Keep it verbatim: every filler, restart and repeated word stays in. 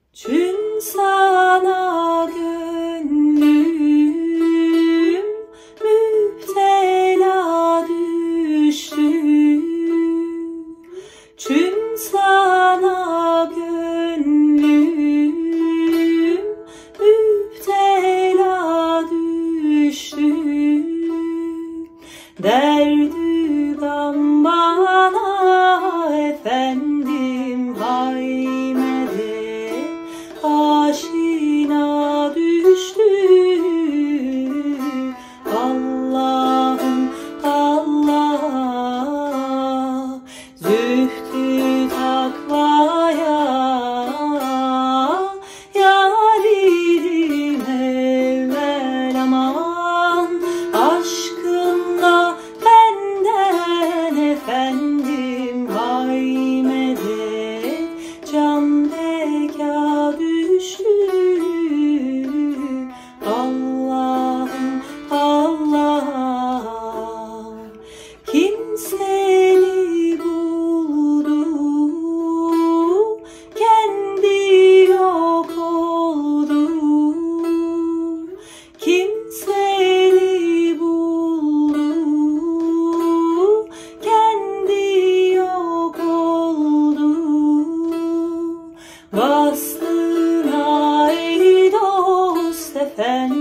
Çün sana gönlüm müptela düştü. Çün sana gönlüm müptela düştü. Derdi gam bana efendim haymede aşina düştü. Allah'ım Allah zühdü takvaya yâririm evvel aman aşkınla benden efendim haymede can beka düştü. Allah'ım Allah kim seni buldu kendi yok oldu. Kim seni buldu kendi yok oldu. Bastına ey dost efendim